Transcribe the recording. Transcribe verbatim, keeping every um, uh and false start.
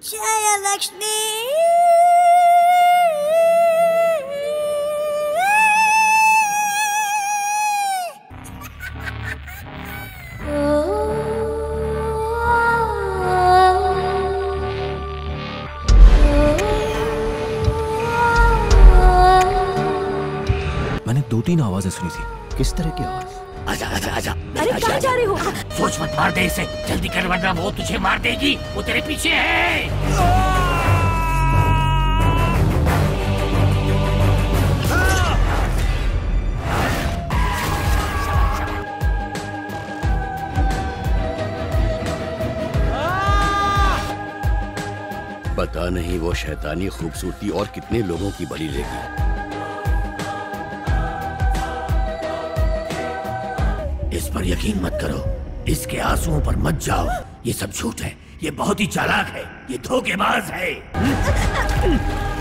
जय लक्ष्मी। मैंने दो तीन आवाजें सुनी थी। किस तरह की आवाज? आजा आजा आजा। अरे कहाँ जा रहे हो? सोच मत, मार दे इसे, जल्दी कर वरना वो तुझे मार देगी। वो तेरे पीछे है। पता नहीं वो शैतानी खूबसूरती और कितने लोगों की बलि लेगी। इस पर यकीन मत करो, इसके आंसुओं पर मत जाओ। ये सब झूठ है, ये बहुत ही चालाक है, ये धोखेबाज है।